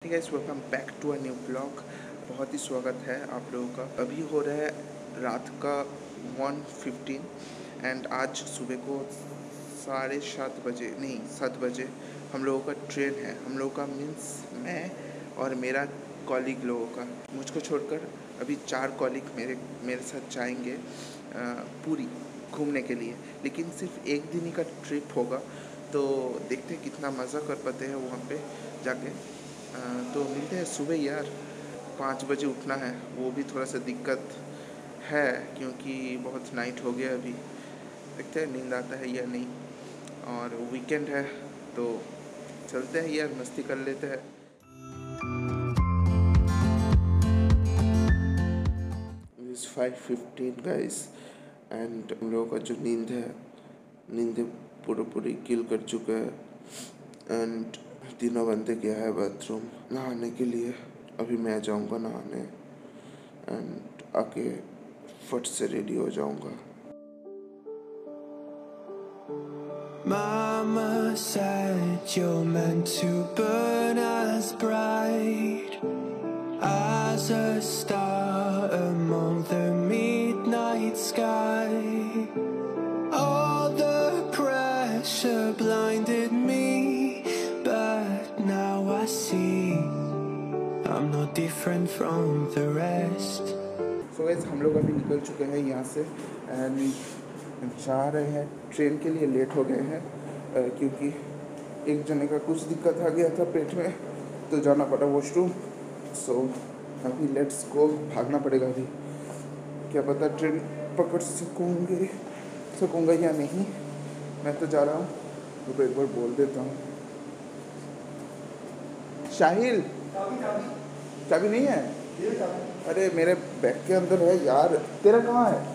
Guys, welcome back to a new blog. बहुत ही स्वागत है आप लोगों का। अभी हो रहा है रात का 1:15 एंड आज सुबह को 7:30 बजे नहीं 7 बजे हम लोगों का ट्रेन है। हम लोगों का मीन्स मैं और मेरा कॉलीग लोगों का, मुझको छोड़कर अभी 4 कॉलीग मेरे साथ जाएंगे पूरी घूमने के लिए। लेकिन सिर्फ एक दिन ही का ट्रिप होगा, तो देखते हैं कितना मज़ा कर पाते हैं वहाँ पे जाके। तो मिलते हैं सुबह यार। 5 बजे उठना है, वो भी थोड़ा सा दिक्कत है क्योंकि बहुत नाइट हो गया अभी। देखते हैं नींद आता है या नहीं, और वीकेंड है तो चलते हैं यार, मस्ती कर लेते हैं। इस 5:15 गाइस, एंड हम लोगों का जो नींद पूरी किल कर चुका है। एंड तीनों बंदे गया है बाथरूम नहाने के लिए। अभी मैं जाऊंगा नहाने एंड आके फट से रेडी हो जाऊंगा। Mama said you're meant to burn as bright as a star among the midnight sky. All the pressure blinded me, but now I see I'm no different from the rest. So guys, हम लोग अभी निकल चुके हैं यहाँ से and जा रहे हैं ट्रेन के लिए। लेट हो गए हैं क्योंकि एक जने का कुछ दिक्कत आ गया था पेट में, तो जाना पड़ा वॉशरूम। सो अभी लेट्स गो, भागना पड़ेगा अभी। क्या पता ट्रेन पकड़ सकूँगा या नहीं। मैं तो जा रहा हूँ, तो एक बार बोल देता हूँ। शाहिल, चाबी नहीं है? अरे मेरे बैग के अंदर है यार। तेरा कहाँ है?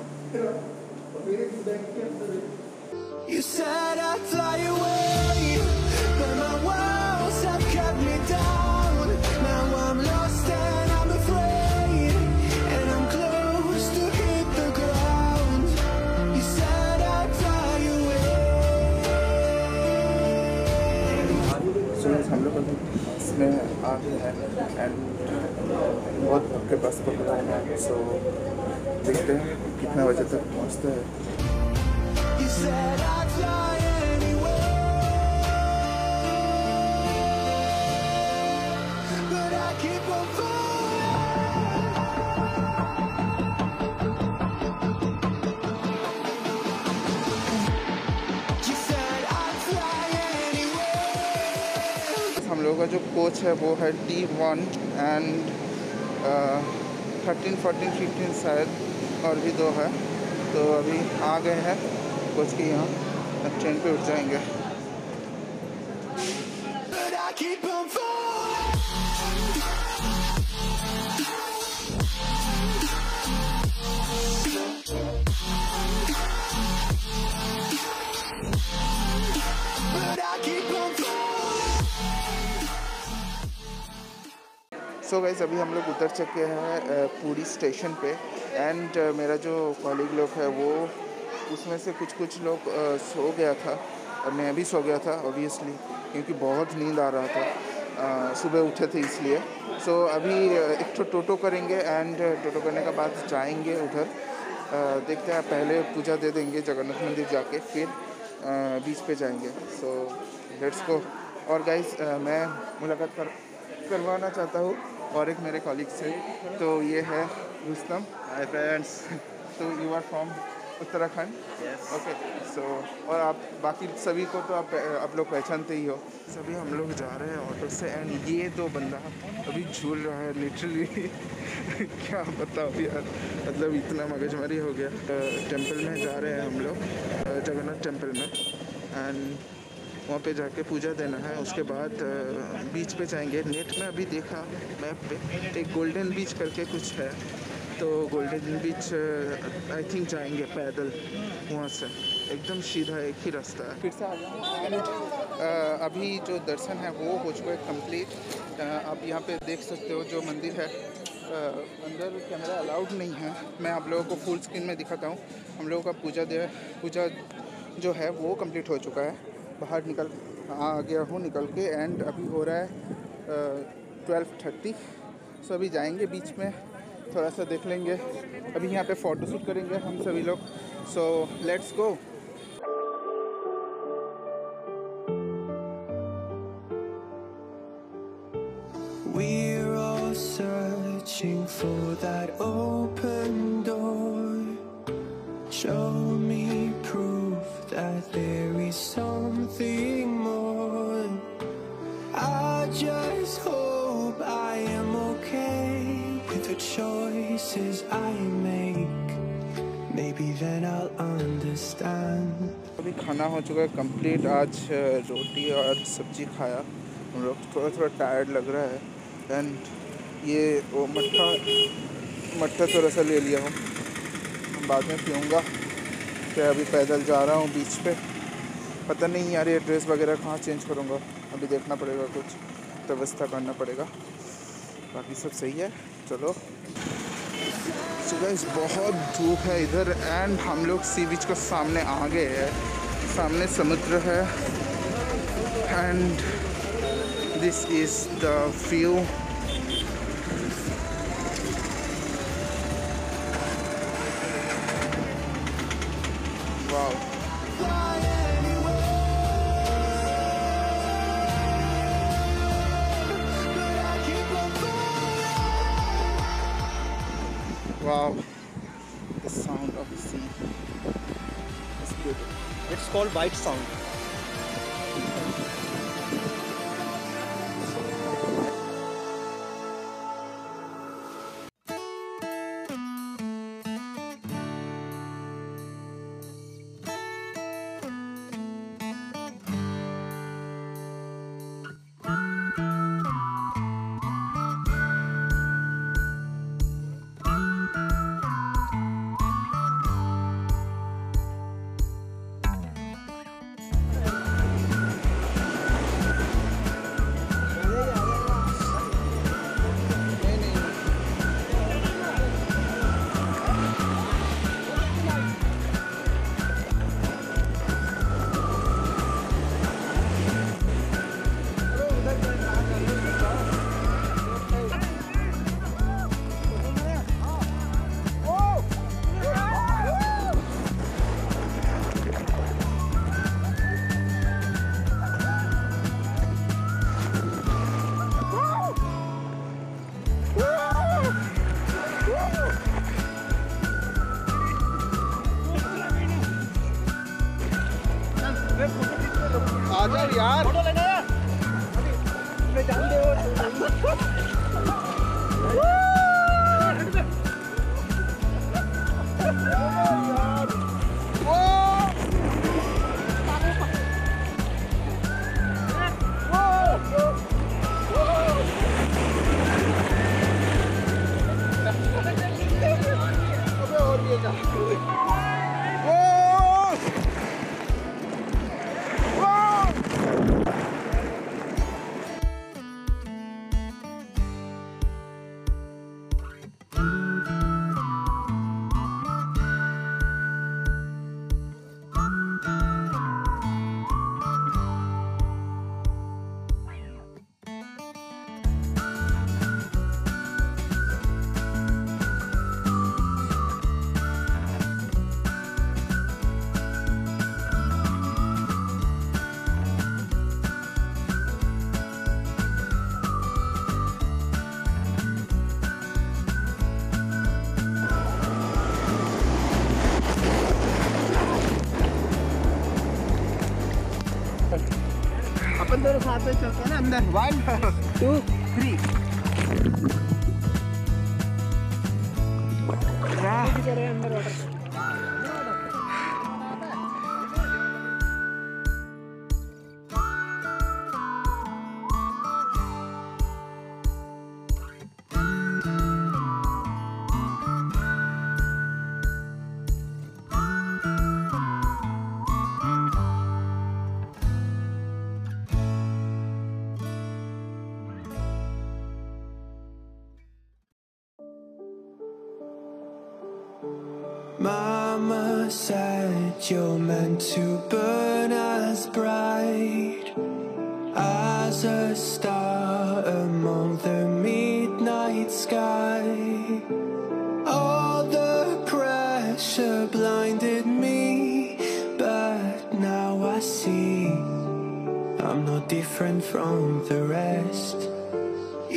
You said I'd fly away, but my walls have kept me down. Now I'm lost and I'm afraid, and I'm close to hit the ground. You said I'd fly away. So हम लोग अभी बस में आ गए हैं and बहुत आपके बस पकड़ा है। सो देखते हैं कितना बजे तक पहुँचते हैं। You said I'd fly anywhere, but I keep on falling. You said I'd fly anywhere. हम लोगों का जो कोच है वो है T1 एंड 13, 14, 15 शायद और भी 2 है। तो अभी आ गए हैं कोच के यहाँ, अब ट्रेन पे उठ जाएंगे। But I keep on falling. But I keep on falling. So guys, अभी हम लोग उतर चुके हैं पूरी स्टेशन पे एंड मेरा जो कॉलीग लोग है वो उसमें से कुछ लोग सो गया था और मैं भी सो गया था ऑब्वियसली, क्योंकि बहुत नींद आ रहा था। सुबह उठे थे इसलिए। सो अभी एक टोटो करेंगे एंड टोटो करने के बाद जाएंगे उधर। देखते हैं, पहले पूजा दे देंगे जगन्नाथ मंदिर जाके, फिर बीच पे जाएंगे। So let's go. और गाइस, मैं मुलाकात करवाना चाहता हूँ और एक मेरे कॉलीग से। तो ये है रुस्तम। Hi friends. तो you are from Uttarakhand? Yes. Okay. So और आप बाकी सभी को तो आप लोग पहचानते ही हो। सभी हम लोग जा रहे हैं ऑटो से एंड ये 2 बंदा अभी झूल रहा है लिटरली। क्या बताओ यार, मतलब इतना मगजमारी हो गया। टेंपल में जा रहे हैं हम लोग, जगन्नाथ टेंपल में, एंड वहाँ पे जाके पूजा देना है। उसके बाद बीच पे जाएंगे। नेट में अभी देखा मैप पे एक गोल्डन बीच करके कुछ है, तो गोल्डन बीच आई थिंक जाएंगे पैदल वहाँ से। एकदम सीधा एक ही रास्ता है। फिर से आ गया एंड अभी जो दर्शन है वो हो चुका है कंप्लीट। आप यहाँ पे देख सकते हो जो मंदिर है। अंदर कैमरा अलाउड नहीं है, मैं आप लोगों को फुल स्क्रीन में दिखाता हूँ। हम लोगों का पूजा जो है वो कंप्लीट हो चुका है। बाहर आ गया हूँ निकल के एंड अभी हो रहा है 12:30। सो अभी जाएंगे बीच में, थोड़ा सा देख लेंगे। अभी यहाँ पे फ़ोटो शूट करेंगे हम सभी लोग। So let's go. We're all searching for that open door. Show me proof that there is something more. I just hope I am okay with the choices I make. Maybe then I'll understand. अभी खाना हो चुका है complete. आज रोटी और सब्जी खाया हम लोग। थोड़ा टायर्ड लग रहा है। एंड ये वो मट्ठा थोड़ा सा ले लिया हूँ, बाद में पीऊँगा। फिर अभी पैदल जा रहा हूँ बीच पे। पता नहीं यार ये ड्रेस वगैरह कहाँ चेंज करूँगा, अभी देखना पड़ेगा, कुछ व्यवस्था करना पड़ेगा। बाकी सब सही है, चलो। सो गाइस बहुत धूप है इधर एंड हम लोग सी बीच के सामने आ गए हैं। सामने समुद्र है and this is the view. Wow, wow, the sound of the sea is beautiful. It's called white sound. आ जाओ यार, फोटो लेना है। अपन दोनों साथ में चलते हैं ना अंदर। 1 2 3 अंदर water. Mama said you're meant to burn as bright as a star.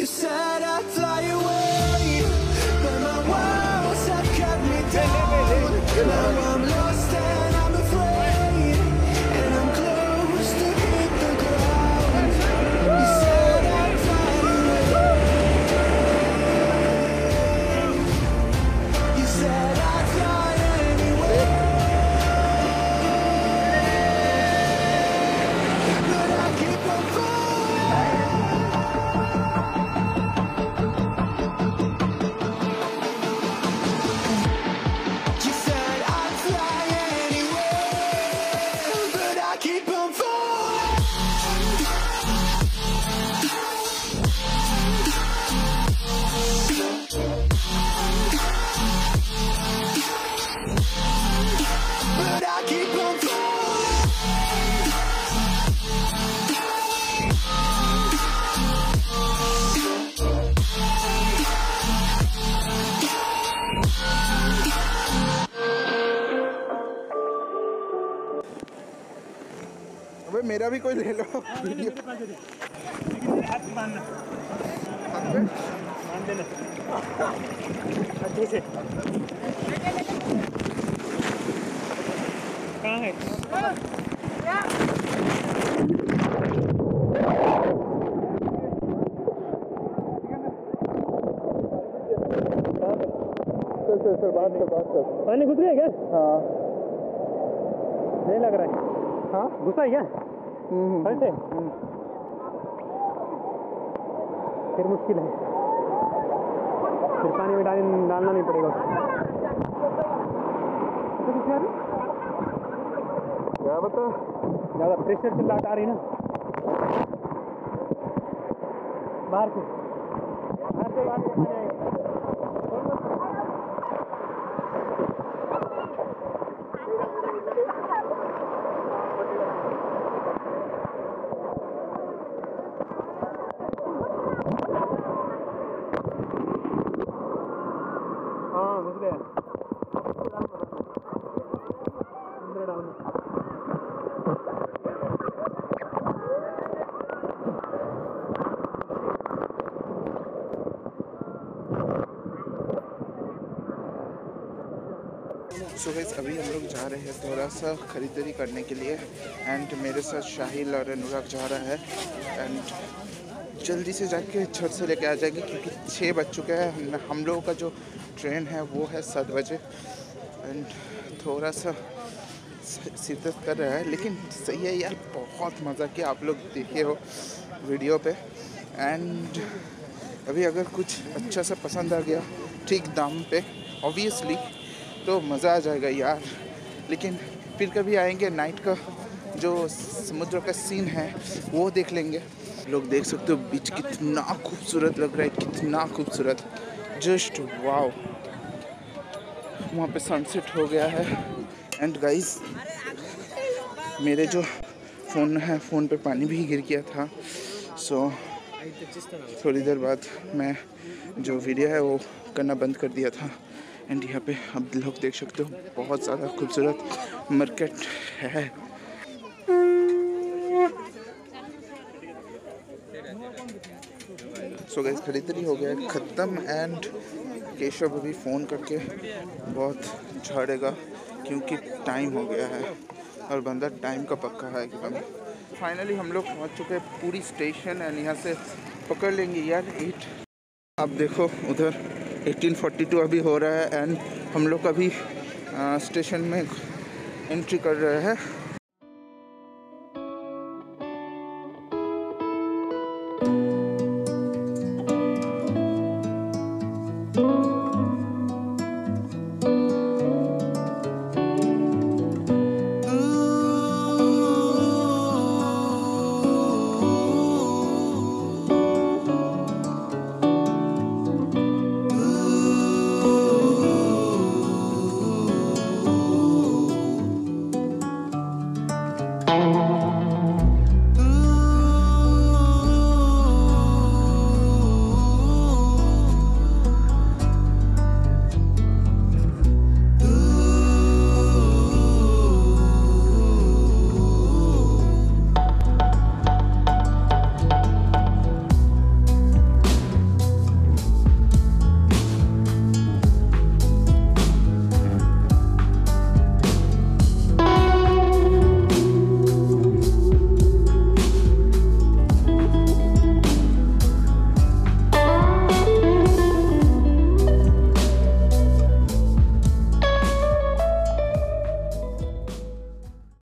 You said I'd fly away, but my walls have kept me down. Now I'm lost and I'm afraid, and I'm close to hit the ground. You said I'd fly away. You said I'd fly anyway, but I keep on falling. You said I'd fly anyway, but I keep on falling. But I keep on falling. अबे मेरा भी कोई ले लो video. अच्छे से कहाँ है? चल बात कर। पानी घुस गया क्या? हाँ नहीं लग रहा है। हाँ घुसा है क्या? फिर से फिर मुश्किल है, फिर पानी में डालना नहीं पड़ेगा। क्या बता, ज़्यादा प्रेशर से लाट आ रही ना बाहर से पानी आएगा। हाँ घुस गया अंदर डाउन। सो गाइस अभी हम लोग जा रहे हैं थोड़ा सा ख़रीदारी करने के लिए एंड मेरे साथ शाहिल और अनुराग जा रहा है एंड जल्दी से जाके छत से लेके आ जाएंगे क्योंकि 6 बज चुके हैं। हम लोगों का जो ट्रेन है वो है 7 बजे एंड थोड़ा सा सिर दर्द कर रहा है लेकिन सही है यार, बहुत मज़ा किया। आप लोग देखे हो वीडियो पे एंड अभी अगर कुछ अच्छा सा पसंद आ गया ठीक दाम पे ऑब्वियसली तो मज़ा आ जाएगा यार। लेकिन फिर कभी आएंगे, नाइट का जो समुद्र का सीन है वो देख लेंगे। लोग देख सकते हो बीच कितना खूबसूरत लग रहा है, कितना खूबसूरत, जस्ट वाओ। वहाँ पे सनसेट हो गया है एंड गाइस मेरे जो फ़ोन है फ़ोन पे पानी भी गिर गया था। सो थोड़ी देर बाद मैं जो वीडियो है वो करना बंद कर दिया था एंड यहाँ पे आप लोग देख सकते हो बहुत ज़्यादा खूबसूरत मार्केट है। सो गाइस खरीदारी हो गया ख़त्म एंड केशव अभी फ़ोन करके बहुत झाड़ेगा क्योंकि टाइम हो गया है और बंदा टाइम का पक्का है एकदम। फाइनली हम लोग पहुँच चुके हैं पूरी स्टेशन एंड यहाँ से पकड़ लेंगे यार 8। आप देखो उधर 1842 अभी हो रहा है एंड हम लोग अभी स्टेशन में एंट्री कर रहे हैं।